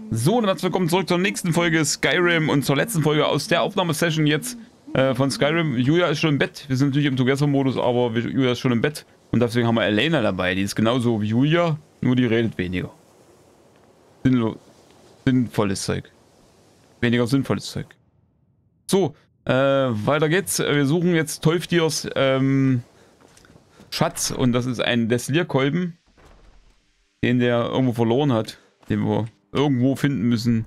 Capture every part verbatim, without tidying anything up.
So, dann herzlich willkommen zurück zur nächsten Folge Skyrim und zur letzten Folge aus der Aufnahmesession jetzt äh, von Skyrim. Julia ist schon im Bett. Wir sind natürlich im Together-Modus, aber Julia ist schon im Bett. Und deswegen haben wir Elena dabei. Die ist genauso wie Julia, nur die redet weniger. Sinnlo sinnvolles Zeug. Weniger sinnvolles Zeug. So, äh, weiter geht's. Wir suchen jetzt Tolfdirs ähm, Schatz. Und das ist ein Destillierkolben, den der irgendwo verloren hat. Den wir irgendwo finden müssen.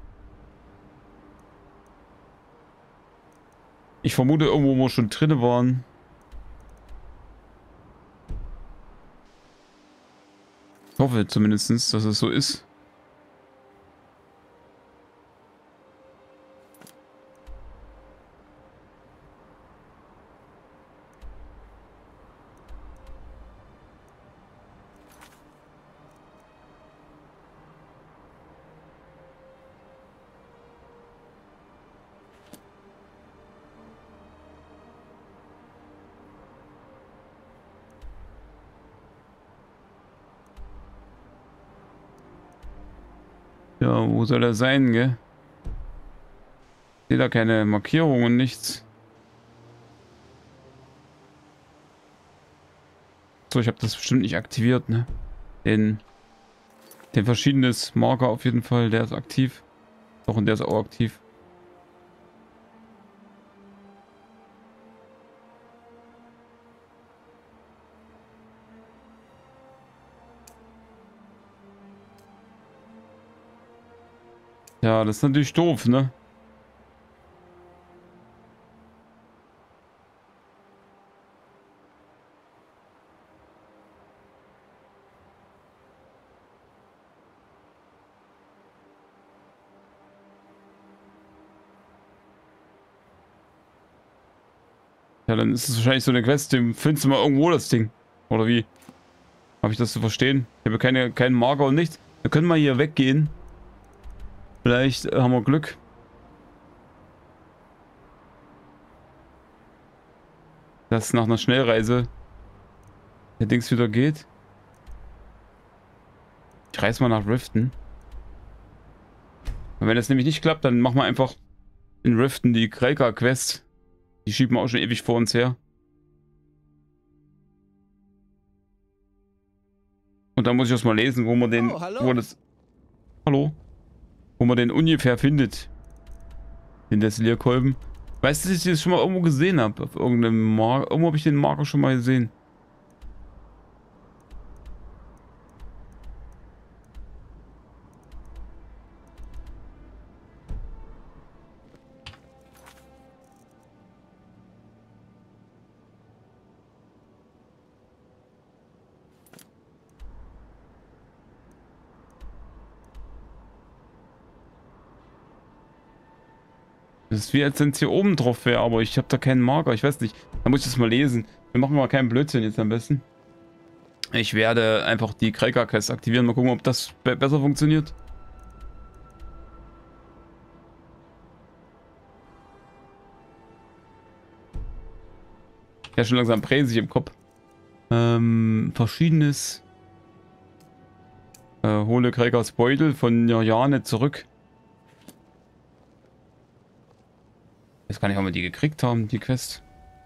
Ich vermute irgendwo, wo wir schon drin waren. Ich hoffe zumindest, dass es so ist. Ja, wo soll er sein, gell? Ich sehe da keine Markierung und nichts. So, ich habe das bestimmt nicht aktiviert, ne? Den, den verschiedenes Marker auf jeden Fall, der ist aktiv. Doch, und der ist auch aktiv. Ja, das ist natürlich doof, ne? Ja, dann ist es wahrscheinlich so eine Quest, dem findest du mal irgendwo das Ding. Oder wie? Habe ich das zu verstehen? Ich habe keine, keinen Marker und nichts. Wir können mal hier weggehen. Vielleicht haben wir Glück. Dass nach einer Schnellreise der Dings wieder geht. Ich reise mal nach Riften. Und wenn das nämlich nicht klappt, dann machen wir einfach in Riften die Krelka-Quest. Die schieben wir auch schon ewig vor uns her. Und dann muss ich erst mal lesen, wo man den... Oh, hallo. Wo das, hallo? Wo man den ungefähr findet. Den Destillierkolben. Weißt du, dass ich das schon mal irgendwo gesehen habe? Auf irgendeinem Marker. Irgendwo habe ich den Marker schon mal gesehen. Das ist wie als wenn es hier oben drauf wäre, aber ich habe da keinen Marker. Ich weiß nicht. Da muss ich das mal lesen. Wir machen mal keinen Blödsinn jetzt am besten. Ich werde einfach die Krelka-Quest aktivieren. Mal gucken, ob das be besser funktioniert. Ja, schon langsam präsig im Kopf. Ähm, verschiedenes. Äh, hole Krelkas Beutel von Jane zurück. Jetzt kann ich auch mal die gekriegt haben, die Quest.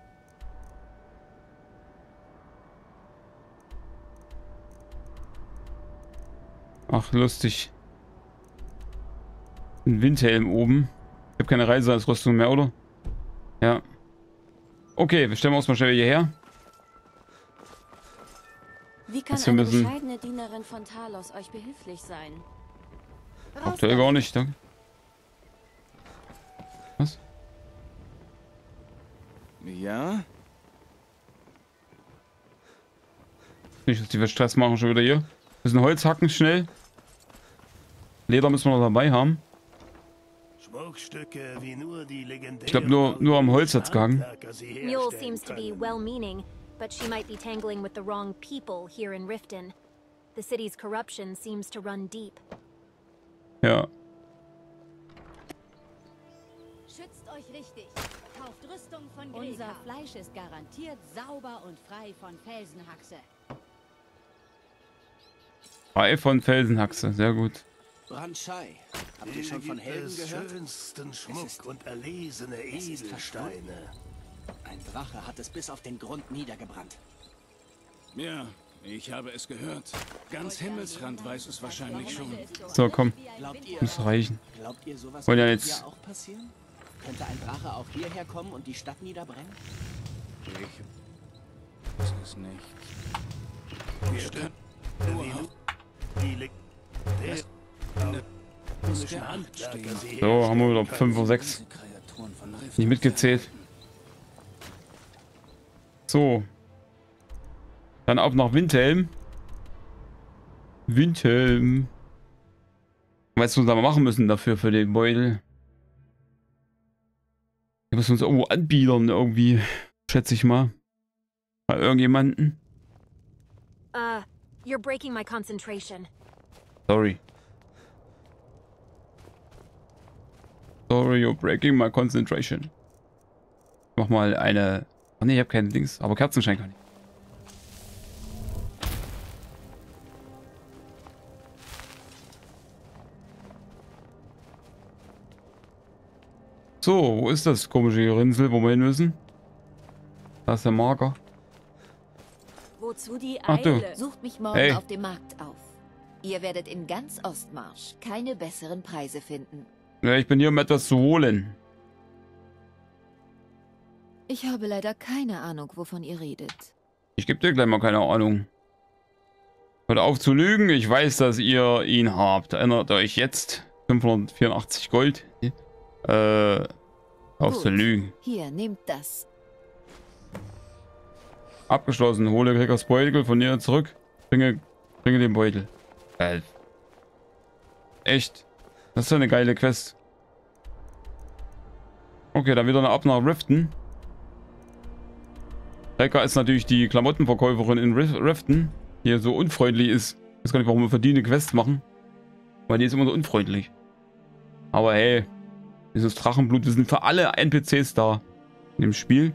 Ach, lustig. Ein Windhelm oben. Ich habe keine Reiseausrüstung mehr, oder? Ja. Okay, wir stellen uns mal schnell hierher. Wie kann Jetzt wir eine müssen... bescheidene Dienerin von Talos euch behilflich sein? Aktuell gar nicht, danke. Was? Ja? Nicht, dass die wir Stress machen schon wieder hier. Müssen Holz hacken schnell. Leder müssen wir noch dabei haben. Schmuckstücke wie nur die legendären. Ich glaube nur, nur am Holz hat's gehangen. Mule seems to be well-meaning, but she might be tangling with the wrong people here in Riften. The city's corruption seems to run deep. Ja. Schützt euch richtig. Kauft Rüstung von Greta. Unser Fleisch ist garantiert sauber und frei von Felsenhaxe. Frei von Felsenhaxe, sehr gut. Brandschei. Habt ihr schon von Helden des gehört? schönsten Es Schmuck ist- und erlesene es ist Edelsteine. Ein Drache hat es bis auf den Grund niedergebrannt. Ja, ich habe es gehört. Ganz Himmelsrand weiß es wahrscheinlich schon. So, komm. Glaubt ihr, Muss reichen. glaubt ihr, sowas Wollen ja könnte jetzt- hier auch passieren? Könnte ein Drache auch hierher kommen und die Stadt niederbrennen? Ich weiß es nicht. Wir können nur auf Die liegt der der Handwerker sie So, haben wir wieder herstellen fünf Uhr sechs. diese Kreaturen von Rift. Nicht mitgezählt. So. Dann ab nach Windhelm. Windhelm. Weißt du, was wir da machen müssen dafür, für den Beutel? Wir müssen uns irgendwo anbiedern, irgendwie. Schätze ich mal. Bei irgendjemanden. Uh, you're breaking my concentration. Sorry. Sorry, you're breaking my concentration. Mach mal eine... Oh ne, ich habe keine Dings, aber Kerzenschein kann ich. So, wo ist das komische Gerinnsel, wo wir hin müssen? Da ist der Marker. Wozu die Ach du. Eile? Sucht mich morgen Hey. auf dem Markt auf. Ihr werdet in ganz Ostmarsch keine besseren Preise finden. Ja, ich bin hier, um etwas zu holen. Ich habe leider keine Ahnung, wovon ihr redet. Ich gebe dir gleich mal keine Ahnung. Hört auf zu lügen, ich weiß, dass ihr ihn habt. Erinnert euch jetzt. fünfhundertvierundachtzig Gold. Äh, auf Gut. zu lügen. Hier, nehmt das. Abgeschlossen. Hole Gregors Beutel von ihr zurück. Bringe, bringe den Beutel. Geil. Echt. Das ist ja eine geile Quest. Okay, dann wieder ab nach Riften. Rebecca ist natürlich die Klamottenverkäuferin in Rif Riften, die hier so unfreundlich ist. Ich weiß gar nicht, warum wir verdiene Quests machen. Weil die ist immer so unfreundlich. Aber hey, dieses Drachenblut, wir sind für alle N P Cs da in dem Spiel.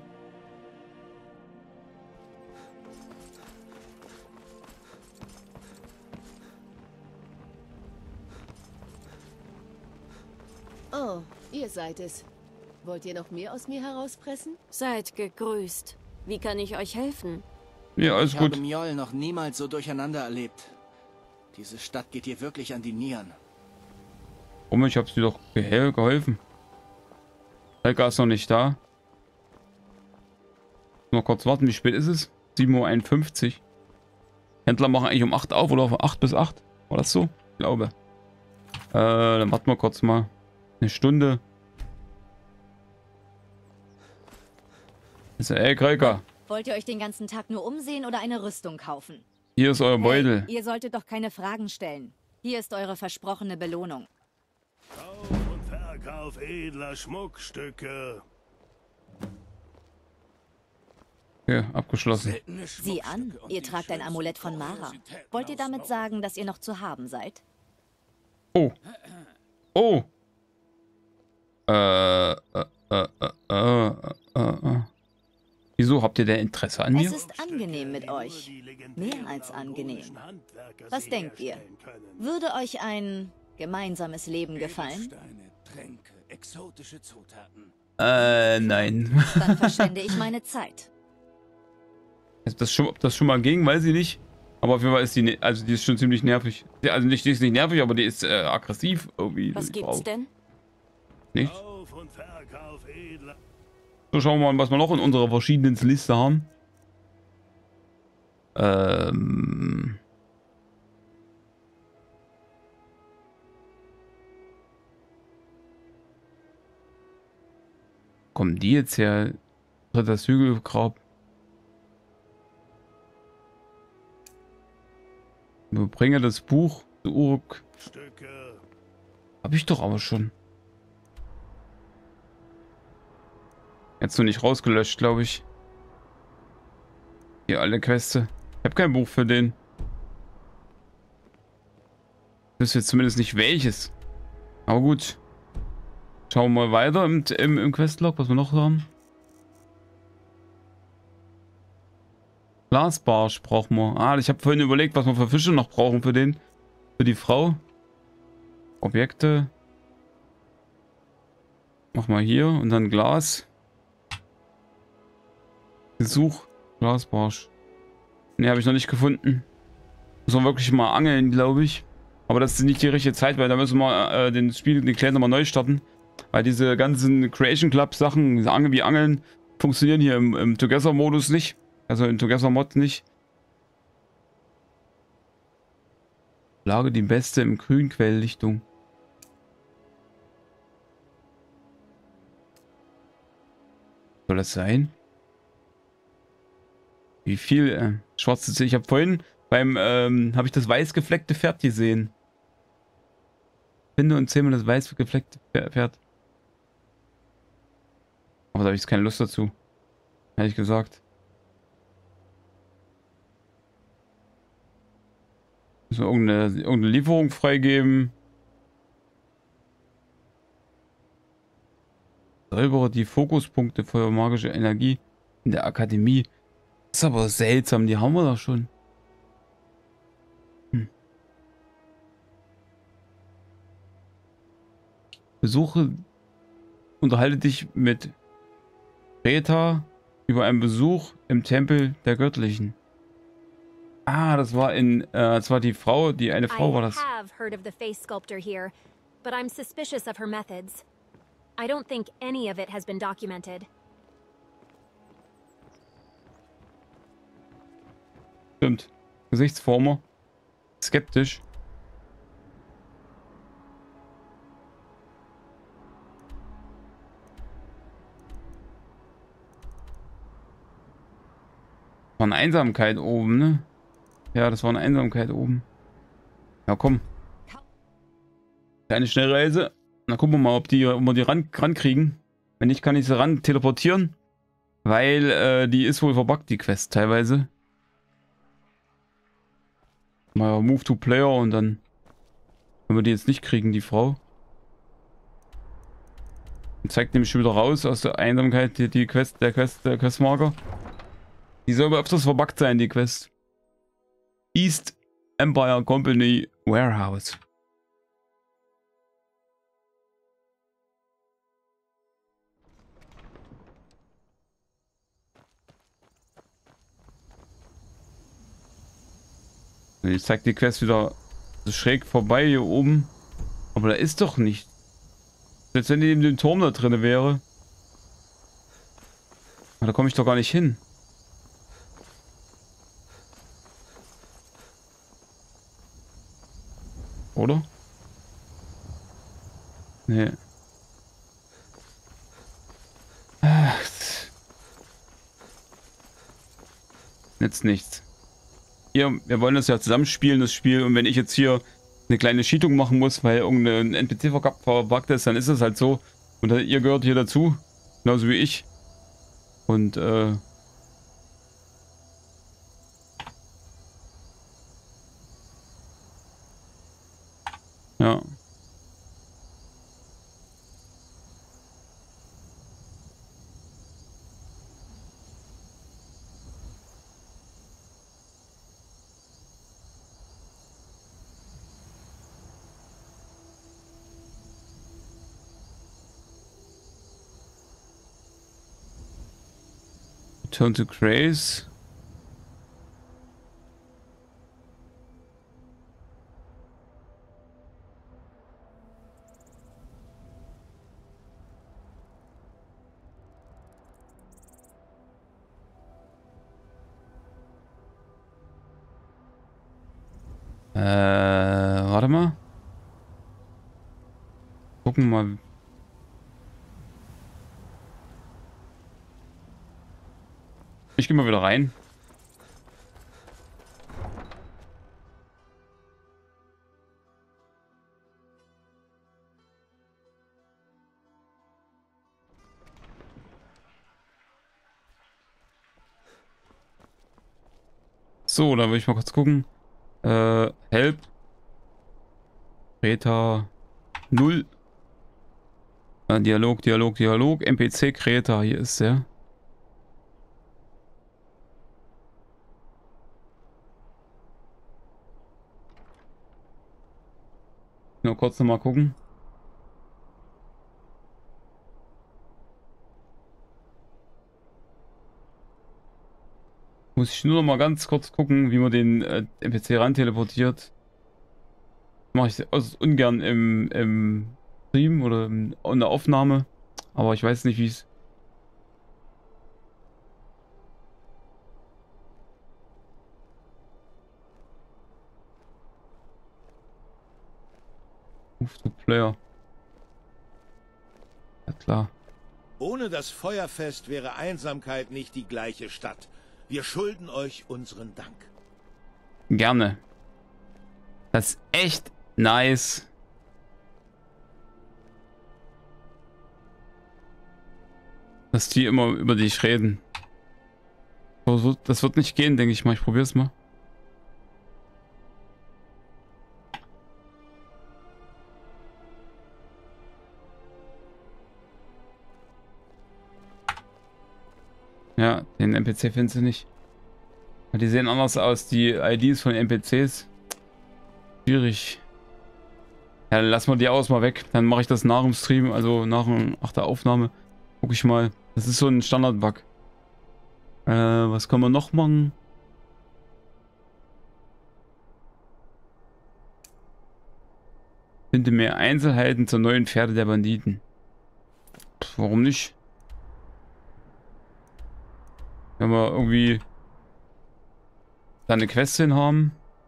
Oh, ihr seid es. Wollt ihr noch mehr aus mir herauspressen? Seid gegrüßt. Wie kann ich euch helfen? Ja, alles Ich gut. habe Mjoll noch niemals so durcheinander erlebt. Diese Stadt geht hier wirklich an die Nieren. Warum? Ich hab's dir doch ge geholfen. Helga ist noch nicht da. Noch kurz warten, wie spät ist es? sieben Uhr einundfünfzig. Händler machen eigentlich um acht auf oder von acht bis acht? War das so? Ich glaube. Äh, dann warten wir kurz mal. Eine Stunde. Ist ja, ey, Kreuker. Wollt ihr euch den ganzen Tag nur umsehen oder eine Rüstung kaufen? Hier ist euer Beutel. Hey, ihr solltet doch keine Fragen stellen. Hier ist eure versprochene Belohnung. Kauf und Verkauf edler Schmuckstücke. Okay, abgeschlossen. Seltene Sieh an, Schmuckstücke und ihr die tragt ein schönsten Amulett von Mara. Kuriositäten Wollt ihr aus damit Norden. sagen, dass ihr noch zu haben seid? Oh. Oh. Äh, äh, äh, äh, äh, äh. Wieso habt ihr denn Interesse an mir? Es ist angenehm mit euch. Mehr als angenehm. Was denkt ihr? Würde euch ein gemeinsames Leben gefallen? Edelsteine, Tränke, exotische Zutaten. Äh, nein. Dann verschwende ich meine Zeit. Ob das schon, ob das schon mal ging, weiß ich nicht. Aber auf jeden Fall ist die, ne also die ist schon ziemlich nervig. Die, also nicht, die ist nicht nervig, aber die ist äh, aggressiv irgendwie. Was die gibt's Frau. denn? Nichts. Kauf und Verkauf edler. So, schauen wir mal, was wir noch in unserer verschiedenen Liste haben. Ähm... Kommen die jetzt her? Das Hügelgrab. Überbringe das Buch zu Uruk. Stücke. Hab ich doch aber schon. Jetzt noch nicht rausgelöscht, glaube ich. Hier alle Queste. Ich habe kein Buch für den. Ich wüsste jetzt zumindest nicht welches. Aber gut. Schauen wir mal weiter im, im, im Questlog, was wir noch haben. Glasbarsch brauchen wir. Ah, ich habe vorhin überlegt, was wir für Fische noch brauchen für den. Für die Frau. Objekte. Mach mal hier und dann Glas. Besuch. Glasbarsch. Ne, habe ich noch nicht gefunden. Muss man wirklich mal angeln, glaube ich. Aber das ist nicht die richtige Zeit, weil da müssen wir äh, den Spiel, den Clan nochmal neu starten. Weil diese ganzen Creation Club Sachen, diese Angel wie Angeln, funktionieren hier im, im Together-Modus nicht. Also im Together-Mod nicht. Lage die beste im Grünquelllichtung. Soll das sein? Wie viel? Äh, schwarze. Ich habe vorhin beim, ähm, habe ich das weiß gefleckte Pferd gesehen. Finde und zähme das weiß gefleckte Pferd. Aber da habe ich keine Lust dazu. Ehrlich gesagt. Müssen wir irgendeine, irgendeine Lieferung freigeben. Säubere die Fokuspunkte für magische Energie in der Akademie. Das ist aber seltsam, die haben wir doch schon. Hm. Besuche, unterhalte dich mit Greta über einen Besuch im Tempel der Göttlichen. Ah, das war in, äh, das war die Frau, die eine Frau war das. I have heard of the face sculptor here, but I'm suspicious of her methods. I don't think any of it has been documented. Stimmt. Gesichtsformer. Skeptisch. War eine Einsamkeit oben, ne? Ja, das war eine Einsamkeit oben. Ja, komm. Kleine Schnellreise. Dann gucken wir mal, ob, die, ob wir die ran, rankriegen. Wenn nicht, kann ich sie ran teleportieren. Weil äh, die ist wohl verbuggt, die Quest teilweise. Mal Move to Player und dann können wir die jetzt nicht kriegen, die Frau. Und zeigt nämlich schon wieder raus aus der Einsamkeit die, die Quest, der Quest, der Questmarker. Die soll aber öfters verbuggt sein, die Quest. East Empire Company Warehouse. Ich zeig die Quest wieder so schräg vorbei hier oben. Aber da ist doch nicht. Selbst wenn die in dem Turm da drin wäre. Da komme ich doch gar nicht hin. Oder? Nee. Ach. Jetzt nichts. Hier, wir wollen das ja zusammenspielen, das Spiel. Und wenn ich jetzt hier eine kleine Cheatung machen muss, weil irgendein N P C verbuggt ist, dann ist es halt so. Und ihr gehört hier dazu. Genauso wie ich. Und, äh... ja. Turn to Grace. Äh, warte mal. Gucken mal. Ich gehe mal wieder rein. So, da will ich mal kurz gucken. Äh, Help. Kreta null. Äh, Dialog, Dialog, Dialog. N P C Kreta, hier ist der. Nur kurz noch mal gucken. Muss ich nur noch mal ganz kurz gucken, wie man den äh, N P C ran teleportiert. Mache ich äußerst ungern im, im Stream oder in, in der Aufnahme. Aber ich weiß nicht, wie es. Move to Player. Ja klar. Ohne das Feuerfest wäre Einsamkeit nicht die gleiche Stadt. Wir schulden euch unseren Dank. Gerne. Das ist echt nice. Dass die immer über dich reden. Das wird nicht gehen, denke ich mal. Ich probiere es mal. Ja, den N P C findest du nicht. Die sehen anders aus, die I Ds von N P Cs. Schwierig. Ja, dann lassen wir die aus mal weg. Dann mache ich das nach dem Stream, also nach, nach der Aufnahme. Guck ich mal. Das ist so ein Standard-Bug. Äh, was können wir noch machen? Finde mehr Einzelheiten zur neuen Pferde der Banditen. Pff, warum nicht? Wenn wir irgendwie da eine Quest hin haben.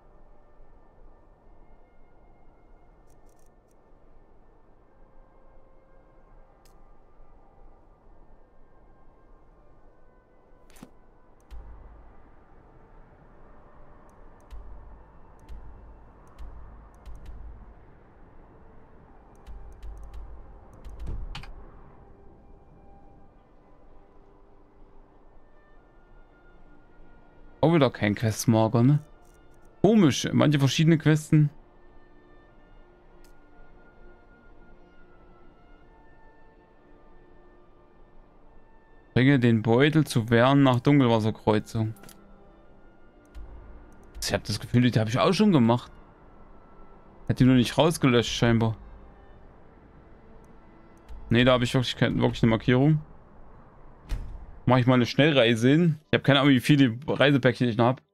Auch wieder kein Questmarker, ne? Komisch, manche verschiedene Questen. Bringe den Beutel zu Wern nach Dunkelwasserkreuzung. Ich habe das Gefühl, die habe ich auch schon gemacht. Hat die nur nicht rausgelöscht scheinbar. Ne, da habe ich wirklich, keine, wirklich eine Markierung. Mache ich mal eine Schnellreise hin. Ich habe keine Ahnung, wie viele Reisepäckchen ich noch habe.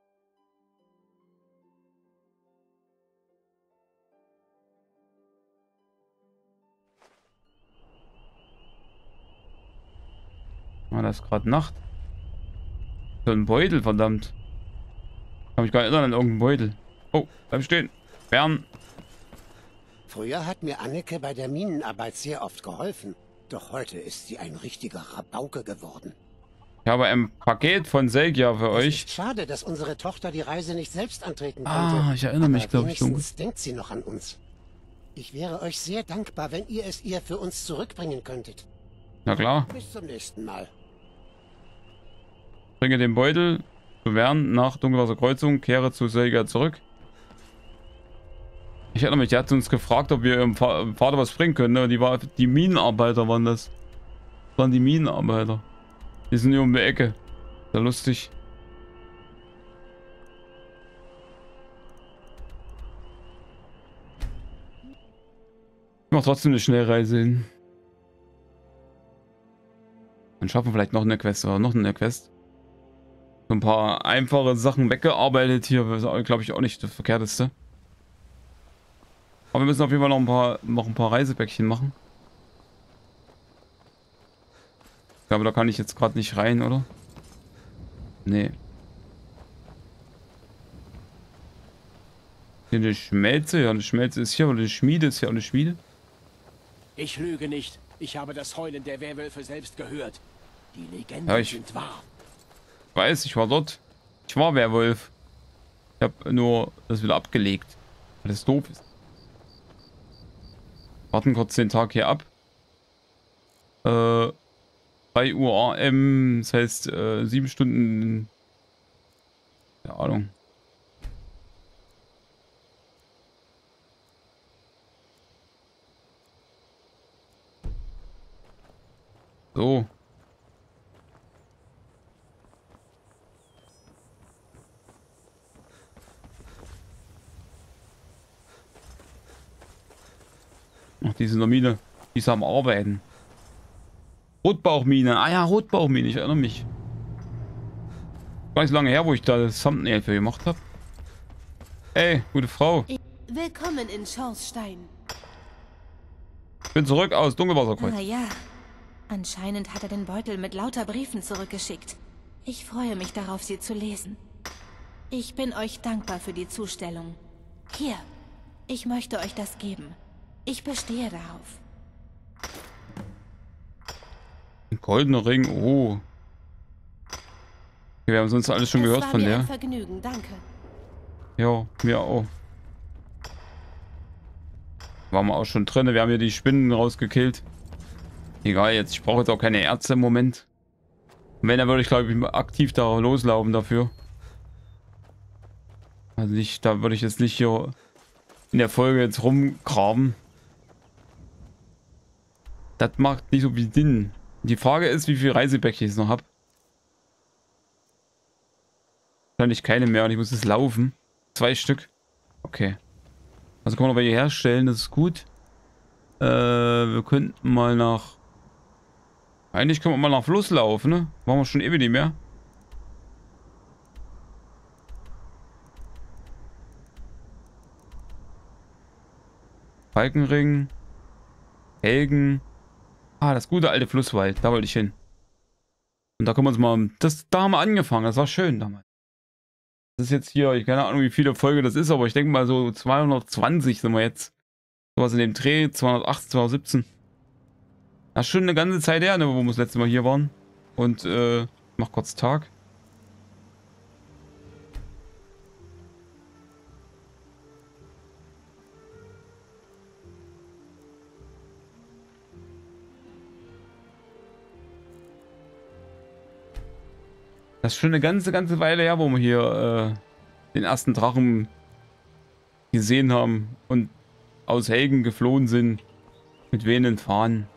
Ah, da ist gerade Nacht. So ein Beutel, verdammt. Kann mich gar nicht erinnern an irgendeinen Beutel. Oh, bleib stehen. Bern. Früher hat mir Anneke bei der Minenarbeit sehr oft geholfen. Doch heute ist sie ein richtiger Rabauke geworden. Ich habe ein Paket von Selgia für euch. Es ist schade, dass unsere Tochter die Reise nicht selbst antreten konnte. Ah, ich erinnere mich, glaube ich. Wenigstens denkt sie noch an uns. Ich wäre euch sehr dankbar, wenn ihr es ihr für uns zurückbringen könntet. Na klar. Bis zum nächsten Mal. Bringe den Beutel zu Wern nach Dunkelwasserkreuzung, kehre zu Selgia zurück. Ich erinnere mich, die hat uns gefragt, ob wir ihrem Vater was bringen können. Ne? Die, war, die Minenarbeiter waren das. Das waren die Minenarbeiter. Die sind hier um die Ecke. Sehr lustig. Ich mache trotzdem eine Schnellreise hin. Dann schaffen wir vielleicht noch eine Quest oder noch eine Quest. So ein paar einfache Sachen weggearbeitet hier. Glaube ich auch nicht das Verkehrteste. Aber wir müssen auf jeden Fall noch ein paar, noch ein paar Reisepäckchen machen. Ich glaube, da kann ich jetzt gerade nicht rein, oder? Nee. Hier eine Schmelze. Ja, eine Schmelze ist hier. Oder eine Schmiede ist hier auch eine Schmiede. Ich lüge nicht. Ich habe das Heulen der Werwölfe selbst gehört. Die Legenden ja, ich sind wahr. weiß, ich war dort. Ich war Werwolf. Ich habe nur das wieder abgelegt. Weil das doof ist. Warten kurz den Tag hier ab. Äh, drei Uhr A M, das heißt äh, sieben Stunden. Keine Ahnung. So. Ach, die sind in der Mine. Die ist am Arbeiten. Rotbauchmine. Ah ja, Rotbauchmine. Ich erinnere mich. Gar nicht so lange her, wo ich da das Thumbnail für gemacht habe. Ey, gute Frau. Willkommen in Schornstein. Ich bin zurück aus Dunkelwasserkreuz. Na ja, anscheinend hat er den Beutel mit lauter Briefen zurückgeschickt. Ich freue mich darauf, sie zu lesen. Ich bin euch dankbar für die Zustellung. Hier, ich möchte euch das geben. Ich bestehe darauf. Ein goldener Ring, oh. Wir haben sonst alles schon Es gehört war von mir der. ein Vergnügen, danke. Ja, mir auch. Waren wir auch schon drin. Wir haben hier die Spinnen rausgekillt. Egal jetzt, ich brauche jetzt auch keine Ärzte im Moment. Und wenn, dann würde ich glaube ich aktiv da loslaufen dafür. Also nicht, da würde ich jetzt nicht hier in der Folge jetzt rumgraben. Das macht nicht so viel Sinn. Die Frage ist, wie viel Reisepäckchen ich jetzt noch habe. Wahrscheinlich keine mehr und ich muss es laufen. Zwei Stück. Okay. Also kann man noch welche herstellen, das ist gut. Äh, wir könnten mal nach... Eigentlich können wir mal nach Fluss laufen, ne? Machen wir schon ewig nicht mehr. Falkenring. Helgen. Ah, das gute alte Flusswald. Da wollte ich hin. Und da können wir uns mal... Das, da haben wir angefangen. Das war schön damals. Das ist jetzt hier... Ich keine Ahnung, wie viele Folge das ist, aber ich denke mal so zweihundertzwanzig sind wir jetzt. Sowas in dem Dreh. zweihundertachtzehn, zweihundertsiebzehn. Das ist schon eine ganze Zeit her, ne, wo wir das letzte Mal hier waren. Und, äh... ich mach kurz Tag. Das ist schon eine ganze, ganze Weile her, wo wir hier äh, den ersten Drachen gesehen haben und aus Helgen geflohen sind mit wehenden Fahnen.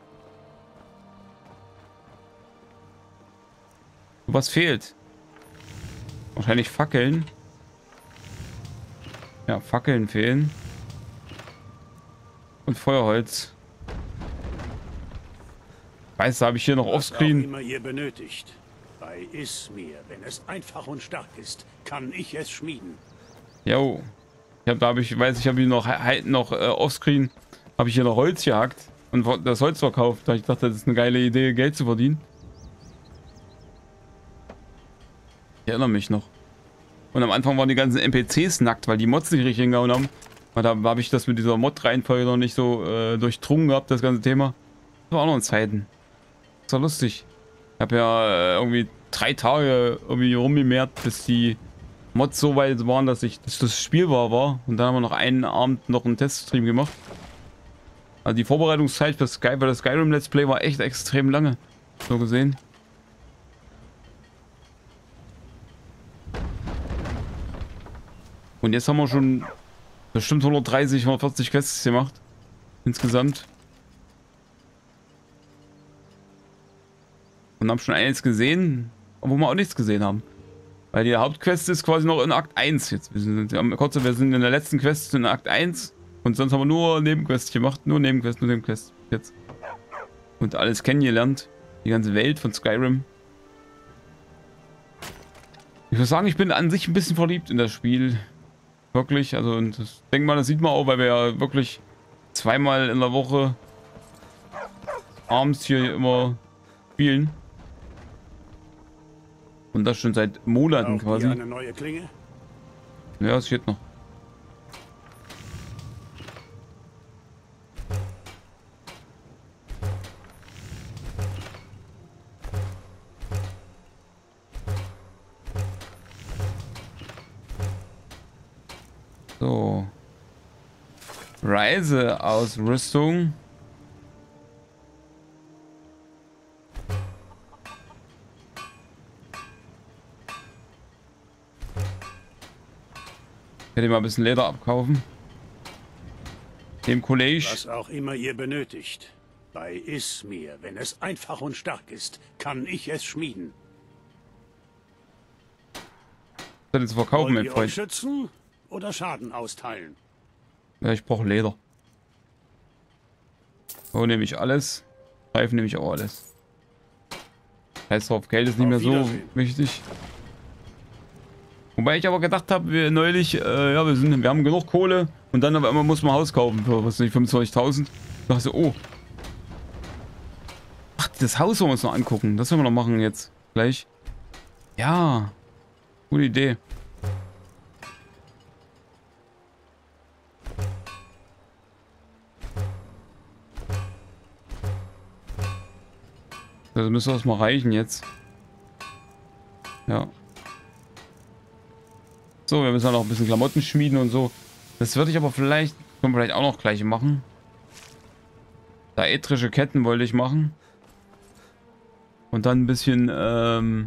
Was fehlt? Wahrscheinlich Fackeln. Ja, Fackeln fehlen. Und Feuerholz. Weiß, da habe ich hier noch offscreen. Was auch immer ihr benötigt. Bei Ismir, wenn es einfach und stark ist, kann ich es schmieden. Jo. Ich habe, da habe ich, weiß ich, habe hier noch, noch äh, offscreen, habe ich hier noch Holz gehackt und das Holz verkauft. Da ich dachte, das ist eine geile Idee, Geld zu verdienen. Ich erinnere mich noch. Und am Anfang waren die ganzen N P Cs nackt, weil die Mods nicht richtig hingehauen haben. Und da habe ich das mit dieser Mod-Reihenfolge noch nicht so äh, durchdrungen gehabt, das ganze Thema. Das war auch noch in Zeiten. Das war lustig. Ich habe ja äh, irgendwie drei Tage irgendwie rumgemehrt, bis die Mods so weit waren, dass ich dass das spielbar war. Und dann haben wir noch einen Abend noch einen Teststream gemacht. Also die Vorbereitungszeit für, Sky, für das Skyrim Let's Play war echt extrem lange. So gesehen. Und jetzt haben wir schon bestimmt hundertdreißig, hundertvierzig Quests gemacht. Insgesamt. Und haben schon eins gesehen, obwohl wir auch nichts gesehen haben. Weil die Hauptquest ist quasi noch in Akt eins jetzt. Wir sind, kurz, wir sind in der letzten Quest in Akt eins. Und sonst haben wir nur Nebenquests gemacht. Nur Nebenquests, nur Nebenquests jetzt. Und alles kennengelernt. Die ganze Welt von Skyrim. Ich würde sagen, ich bin an sich ein bisschen verliebt in das Spiel. Wirklich, also und das denke mal, das sieht man auch, weil wir ja wirklich zweimal in der Woche abends hier immer spielen. Und das schon seit Monaten quasi. Eine neue Klinge? Ja, es steht noch. So. Reiseausrüstung. Ich werde mal ein bisschen Leder abkaufen. Dem Kollege. Was auch immer ihr benötigt. Bei Ismir, wenn es einfach und stark ist, kann ich es schmieden. Das jetzt verkaufen, mein Wollt ihr Freund. euch schützen oder Schaden austeilen? Ja, ich brauche Leder. So nehme ich alles. Reifen nehme ich auch alles. Heißt drauf, Geld ist nicht mehr so wichtig. Wobei ich aber gedacht habe, wir neulich, äh, ja, wir, sind, wir haben genug Kohle und dann aber immer muss man ein Haus kaufen für, was nicht, fünfundzwanzigtausend. Da dachte ich so, oh. Ach, das Haus wollen wir uns noch angucken. Das wollen wir noch machen jetzt. Gleich. Ja. Gute Idee. Das müsste das mal reichen jetzt. Ja. So, wir müssen ja noch ein bisschen Klamotten schmieden und so. Das würde ich aber vielleicht, können wir vielleicht auch noch gleich machen. Daedrische Ketten wollte ich machen. Und dann ein bisschen, ähm...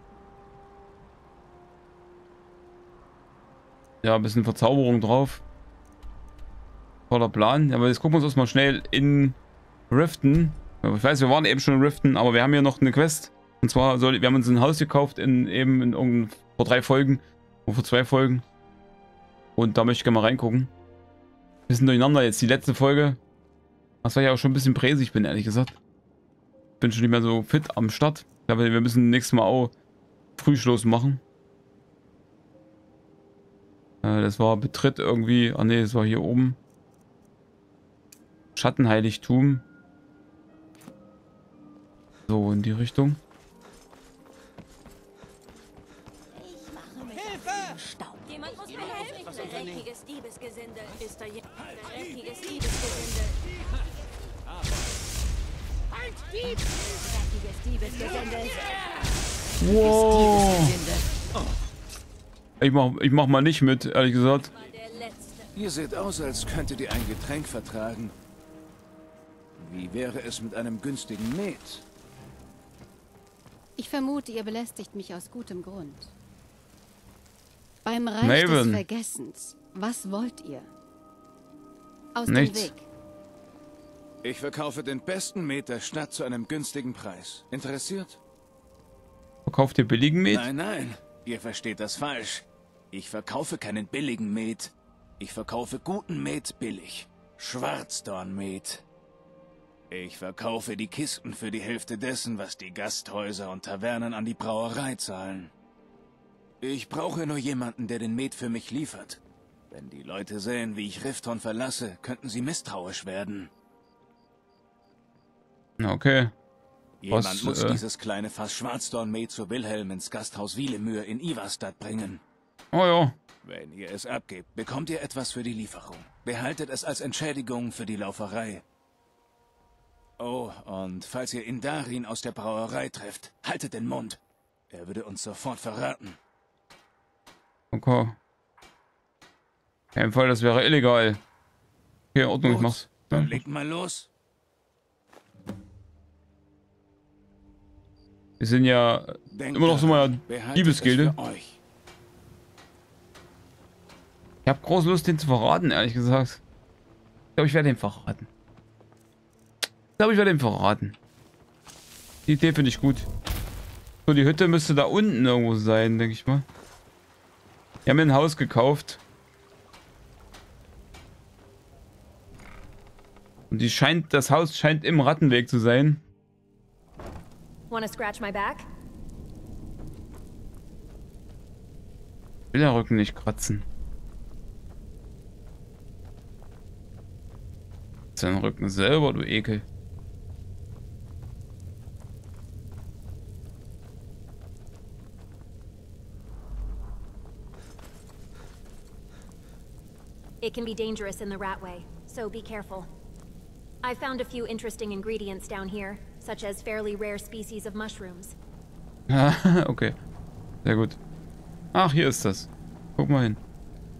ja, ein bisschen Verzauberung drauf. Voller Plan. Aber jetzt gucken wir uns erstmal schnell in Riften. Ich weiß, wir waren eben schon in Riften, aber wir haben hier noch eine Quest. Und zwar, soll, wir haben uns ein Haus gekauft in eben in irgendein, vor drei Folgen. Oder vor zwei Folgen. Und da möchte ich gerne mal reingucken. Bisschen durcheinander jetzt, die letzte Folge. Das war ja auch schon ein bisschen präsig, bin ehrlich gesagt. Bin schon nicht mehr so fit am Start. Ich glaube, wir müssen nächstes Mal auch Frühschluss machen. Äh, das war Betritt irgendwie. Ah ne, das war hier oben. Schattenheiligtum. So, in die Richtung. Jemand muss mir helfen. Dreckiges Diebesgesindel. Ist da jemand? Dreckiges Diebesgesindel. Halt, Dieb! Dreckiges Diebesgesindel. Wow. Ich mach, ich mach mal nicht mit, ehrlich gesagt. Ihr seht aus, als könntet ihr ein Getränk vertragen. Wie wäre es mit einem günstigen Met? Ich vermute, ihr belästigt mich aus gutem Grund. Beim Reich Maven. des Vergessens, was wollt ihr? Aus Nichts. dem Weg. Ich verkaufe den besten Met der Stadt zu einem günstigen Preis. Interessiert? Verkauft ihr billigen Met? Nein, nein. Ihr versteht das falsch. Ich verkaufe keinen billigen Met. Ich verkaufe guten Met billig. Schwarzdornmet. Ich verkaufe die Kisten für die Hälfte dessen, was die Gasthäuser und Tavernen an die Brauerei zahlen. Ich brauche nur jemanden, der den Met für mich liefert. Wenn die Leute sehen, wie ich Rifton verlasse, könnten sie misstrauisch werden. Okay. Jemand Was, muss äh... dieses kleine Fass Schwarzdornmet zu Wilhelm ins Gasthaus Wielemühr in Ivarstadt bringen. Oh ja. Wenn ihr es abgebt, bekommt ihr etwas für die Lieferung. Behaltet es als Entschädigung für die Lauferei. Oh, und falls ihr Indarin aus der Brauerei trefft, haltet den Mund. Er würde uns sofort verraten. Okay. Kein Fall, das wäre illegal. Okay, in Ordnung, ich mach's. Dann Ja. legt mal los. Wir sind ja Denkt immer noch so mal behaltet Diebesgilde. es für euch. Ich habe große Lust, den zu verraten, ehrlich gesagt. Ich glaube, ich werde den verraten. Ich glaube, ich werde den verraten. Die Idee finde ich gut. So, die Hütte müsste da unten irgendwo sein, denke ich mal. Wir haben ein Haus gekauft. Und die scheint, das Haus scheint im Rattenweg zu sein. Wanna scratch my back? Ich will den Rücken nicht kratzen. Sein Rücken selber, du Ekel. It can be dangerous in the Ratway, so be careful. I found a few interesting ingredients down here, such as fairly rare species of mushrooms. Okay. Sehr gut. Ach, hier ist das. Guck mal hin.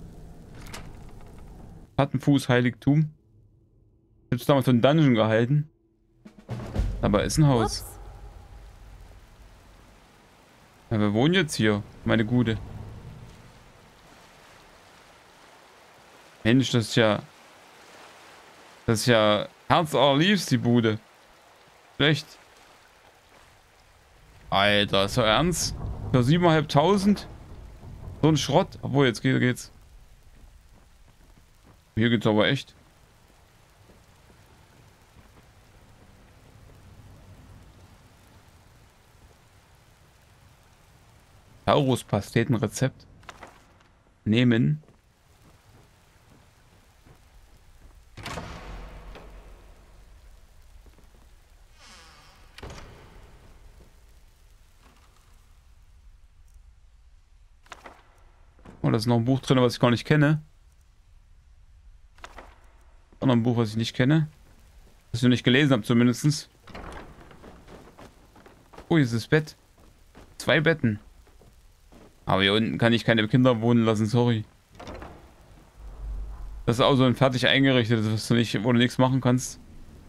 Schattenfuß-Heiligtum. Ich hab's damals für einen Dungeon gehalten. Aber ist ein Haus. Whoops. Ja, wir wohnen jetzt hier, meine Gute. Mensch, das ist ja... Das ist ja... Herz allerliebst, die Bude. Schlecht. Alter, ist doch ernst? Für siebeneinhalbtausend? So ein Schrott. Obwohl, jetzt geht, geht's. Hier geht's aber echt. Taurus-Pastetenrezept. nehmen. Oh, da ist noch ein Buch drin, was ich gar nicht kenne. Auch noch ein Buch, was ich nicht kenne. Was ich noch nicht gelesen habe, zumindest. Oh, hier ist das Bett. Zwei Betten. Aber hier unten kann ich keine Kinder wohnen lassen, sorry. Das ist auch so ein fertig eingerichtet, was du nicht, wo du nichts machen kannst.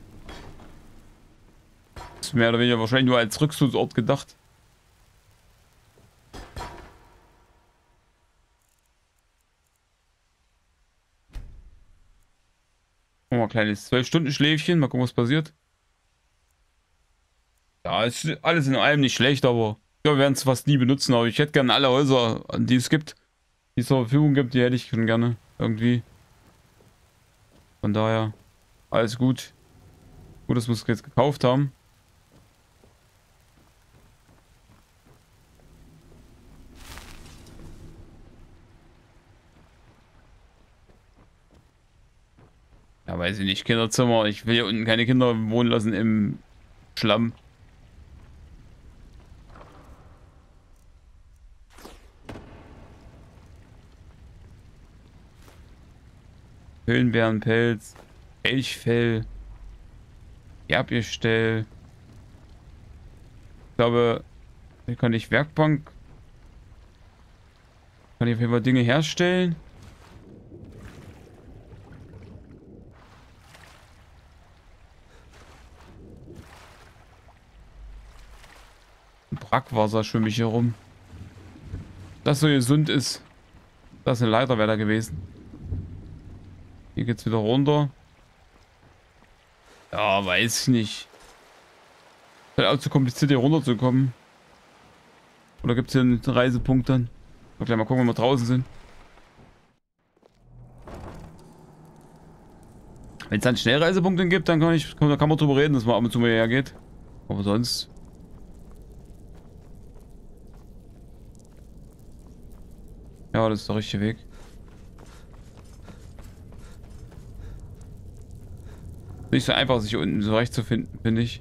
Das ist mehr oder weniger wahrscheinlich nur als Rückzugsort gedacht. Oh, mal ein kleines zwölf Stunden Schläfchen. Mal gucken, was passiert. Ja, ist alles in allem nicht schlecht, aber ja, wir werden es fast nie benutzen. Aber ich hätte gerne alle Häuser, die es gibt, die es zur Verfügung gibt, die hätte ich schon gerne irgendwie. Von daher, alles gut. Gut, dass wir es jetzt gekauft haben. Ja, weiß ich nicht, Kinderzimmer. Ich will hier unten keine Kinder wohnen lassen im Schlamm. Höhlenbärenpelz, Elchfell, Erbgestell. Ich glaube, hier kann ich Werkbank. Kann ich auf jeden Fall Dinge herstellen. Brackwasser schwimme ich hier rum. Das so gesund ist. Das ist eine Leiter wäre da gewesen. Hier geht's wieder runter. Ja, weiß ich nicht. Ist halt auch zu kompliziert hier runterzukommen. Oder gibt es hier einen Reisepunkt dann? So, gleich mal gucken, wenn wir draußen sind. Wenn es dann Schnellreisepunkte gibt, dann kann ich, kann, kann man drüber reden, dass man ab und zu mal hergeht. Aber sonst. Ja, das ist der richtige Weg. Nicht so einfach, sich unten zurechtzufinden, finde ich.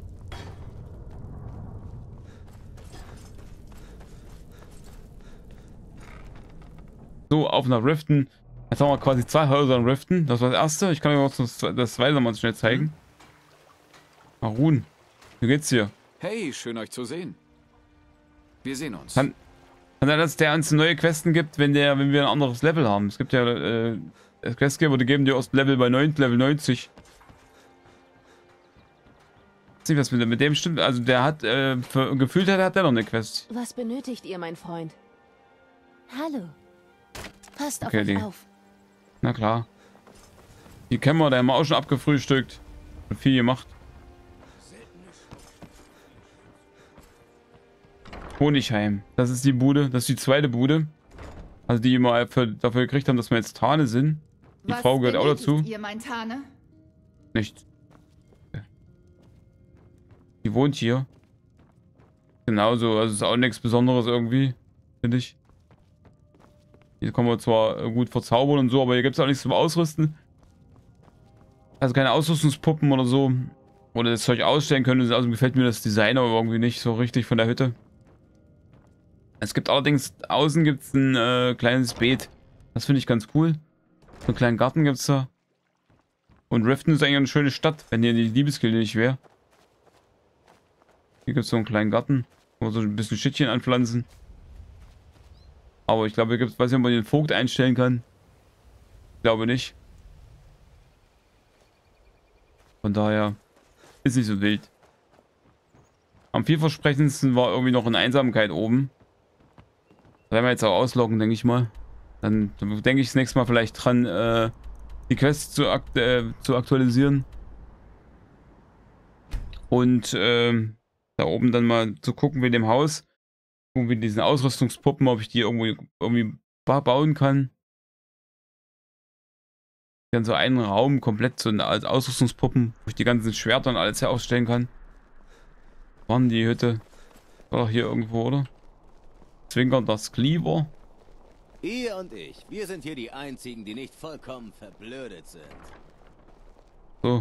So, auf nach Riften. Jetzt haben wir quasi zwei Häuser in Riften. Das war das erste. Ich kann euch auch das, das zweite mal schnell zeigen. Arun, wie geht's dir? Hey, schön euch zu sehen. Wir sehen uns. Kann, kann sein, dass der uns neue Questen gibt, wenn der, wenn wir ein anderes Level haben. Es gibt ja äh, Questgeber, die geben dir erst Level bei neunzig, Level neunzig. Ich weiß nicht, was mit, mit dem stimmt. Also der hat, äh, für, gefühlt hat, hat der noch eine Quest. Was benötigt ihr, mein Freund? Hallo. Passt Okay, auf die- euch auf. Na klar. Die kennen wir, da haben wir auch schon abgefrühstückt. Und viel gemacht. Honigheim. Das ist die Bude. Das ist die zweite Bude. Also die immer für, dafür gekriegt haben, dass wir jetzt Tane sind. Die Was Frau gehört auch benötigt dazu. Ihr, mein Tane? Nicht. Die wohnt hier. Genauso. Also ist auch nichts Besonderes irgendwie. Finde ich. Hier kommen wir zwar gut verzaubern und so, aber hier gibt es auch nichts zum Ausrüsten. Also keine Ausrüstungspuppen oder so. Oder das Zeug ausstellen können. Also gefällt mir das Design aber irgendwie nicht so richtig von der Hütte. Es gibt allerdings, außen gibt es ein äh, kleines Beet. Das finde ich ganz cool. So einen kleinen Garten gibt es da. Und Riften ist eigentlich eine schöne Stadt, wenn hier die Liebesgilde nicht wäre. Hier gibt es so einen kleinen Garten, wo wir so ein bisschen Schittchen anpflanzen. Aber ich glaube, hier gibt es, weiß nicht, ob man den Vogt einstellen kann. Ich glaube nicht. Von daher ist nicht so wild. Am vielversprechendsten war irgendwie noch eine Einsamkeit oben. Da werden wir jetzt auch ausloggen, denke ich mal. Dann denke ich das nächste Mal vielleicht dran, äh, die Quests zu, akt äh, zu aktualisieren. Und äh, da oben dann mal zu gucken wie in dem Haus. Irgendwie diesen Ausrüstungspuppen, ob ich die irgendwie, irgendwie bauen kann. Dann so einen Raum komplett so als Ausrüstungspuppen, wo ich die ganzen Schwerter und alles herausstellen kann. Waren die Hütte? War doch hier irgendwo, oder? Zwinkern das Cleaver. Ihr und ich, wir sind hier die Einzigen, die nicht vollkommen verblödet sind. So.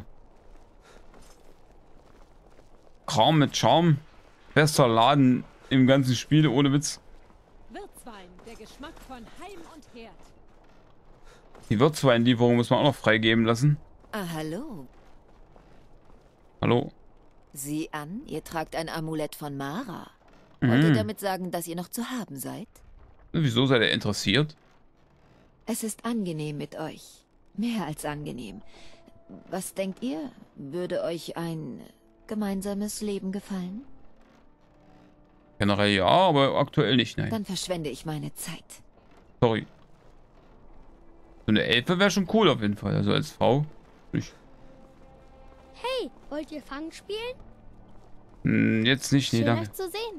Kram mit Charme. Bester Laden im ganzen Spiel, ohne Witz. Wirtswein, der Geschmack von Heim und Herd. Die Wirtsweinlieferung muss man auch noch freigeben lassen. Ah, hallo. Hallo. Sieh an, ihr tragt ein Amulett von Mara. Wollt ihr Mhm. damit sagen, dass ihr noch zu haben seid? Wieso seid ihr interessiert? Es ist angenehm mit euch. Mehr als angenehm. Was denkt ihr? Würde euch ein gemeinsames Leben gefallen? Generell ja, aber aktuell nicht, nein. Dann verschwende ich meine Zeit. Sorry. So eine Elfe wäre schon cool auf jeden Fall. Also als Frau. Ich, Hey, wollt ihr Fang spielen? hm, jetzt nicht, nee, Schön, danke. euch zu sehen.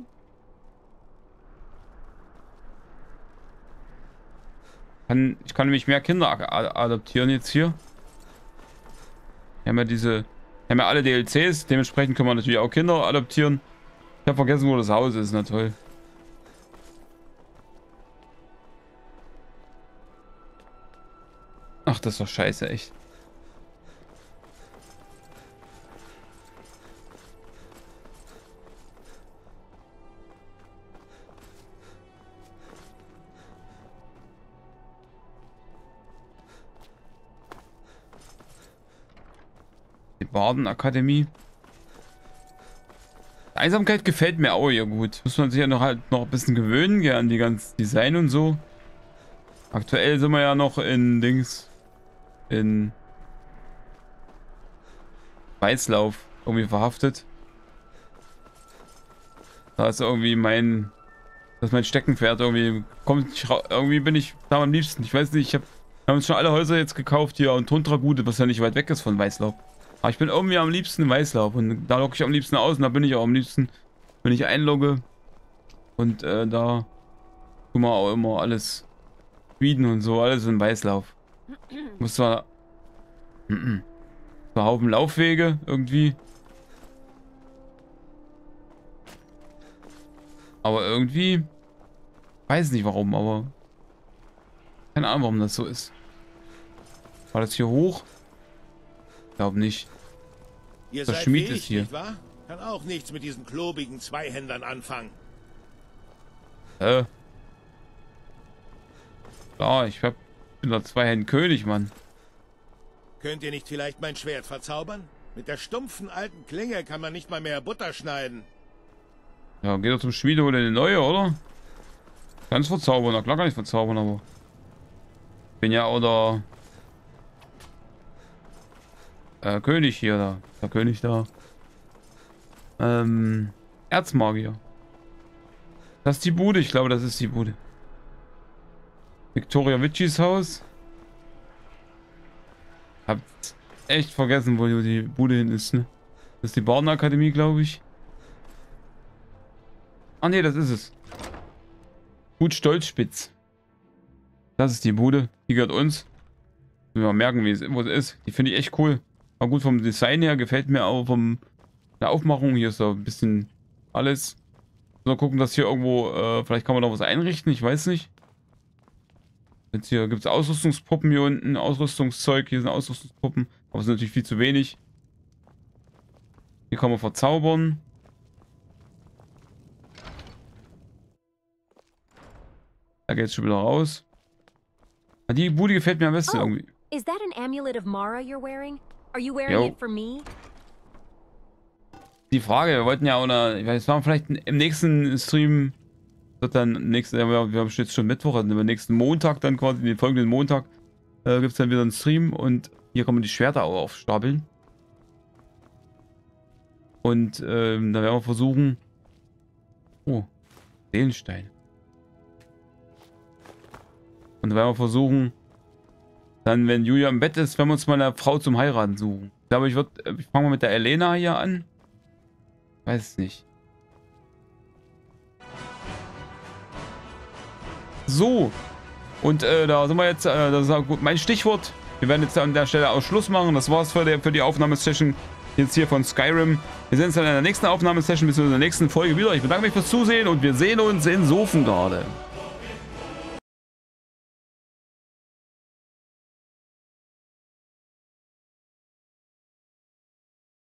Kann, ich kann nämlich mehr Kinder a- adoptieren jetzt hier. Wir haben ja diese, wir haben ja alle D L Cs, dementsprechend können wir natürlich auch Kinder adoptieren. Ich habe vergessen, wo das Haus ist, na toll. Ach, das ist doch scheiße, echt. Die Bardenakademie. Einsamkeit gefällt mir auch hier gut. Muss man sich ja noch halt noch ein bisschen gewöhnen, gell, an die ganzen Design und so. Aktuell sind wir ja noch in Dings. In Weißlauf irgendwie verhaftet. Da ist irgendwie mein. Das ist mein Steckenpferd irgendwie. Kommt nicht ra- irgendwie bin ich da am liebsten. Ich weiß nicht, ich hab, wir haben uns schon alle Häuser jetzt gekauft hier und Tundragute, was ja nicht weit weg ist von Weißlauf. Aber ich bin irgendwie am liebsten in Weißlauf und da logge ich am liebsten aus und da bin ich auch am liebsten, wenn ich einlogge. Und äh, da tun wir auch immer alles Schmieden und so, alles in Weißlauf. Muss zwar mm -mm. so ein Haufen Laufwege irgendwie. Aber irgendwie weiß nicht warum, aber keine Ahnung, warum das so ist. War das hier hoch? Ich glaube nicht. Ihr Das seid Schmied wie ist ich, hier. nicht wahr? Kann auch nichts mit diesen klobigen Zweihändern anfangen. Äh. Klar, ich hab, bin da zwei Händen König, Mann. Könnt ihr nicht vielleicht mein Schwert verzaubern? Mit der stumpfen alten Klinge kann man nicht mal mehr Butter schneiden. Ja, geh doch zum Schmiede, hol dir eine neue, oder? Kannst verzaubern, na klar kann ich verzaubern, aber bin ja auch der äh, König hier, da. Der König da. Ähm, Erzmagier. Das ist die Bude, ich glaube, das ist die Bude. Victoria Witchys Haus. Habt echt vergessen, wo die Bude hin ist, ne? Das ist die Bardenakademie, glaube ich. Ah ne, das ist es. Gut Stolzspitz. Das ist die Bude. Die gehört uns. Müssen wir mal merken, wie es, wo es ist. Die finde ich echt cool. Aber gut, vom Design her gefällt mir auch vom der Aufmachung. Hier ist so ein bisschen alles. Mal gucken, dass hier irgendwo, äh, vielleicht kann man noch was einrichten. Ich weiß nicht. Jetzt hier gibt es Ausrüstungspuppen hier unten. Ausrüstungszeug. Hier sind Ausrüstungspuppen. Aber es ist natürlich viel zu wenig. Hier kann man verzaubern. Da geht's schon wieder raus. Die Bude gefällt mir am besten Oh, irgendwie. is that an amulet of Mara you're wearing? Are you wearing Jo. it for me? Die Frage, wir wollten ja auch eine, ich weiß, machen vielleicht im nächsten Stream, wird dann, nächste, wir haben jetzt schon Mittwoch, also am nächsten Montag dann quasi, den folgenden Montag, äh, gibt es dann wieder einen Stream und hier kann man die Schwerter auch aufstapeln. Und ähm, da werden wir versuchen, oh, Seelenstein. Und da werden wir versuchen, dann, wenn Julia im Bett ist, werden wir uns mal eine Frau zum Heiraten suchen. Ich glaube, ich würde, ich fange mal mit der Elena hier an. Weiß es nicht. So. Und äh, da sind wir jetzt, äh, das ist auch gut mein Stichwort. Wir werden jetzt an der Stelle auch Schluss machen. Das war's für die, für die Aufnahmesession jetzt hier von Skyrim. Wir sehen uns dann in der nächsten Aufnahmesession bis in der nächsten Folge wieder. Ich bedanke mich fürs Zusehen und wir sehen uns in Sofengarde.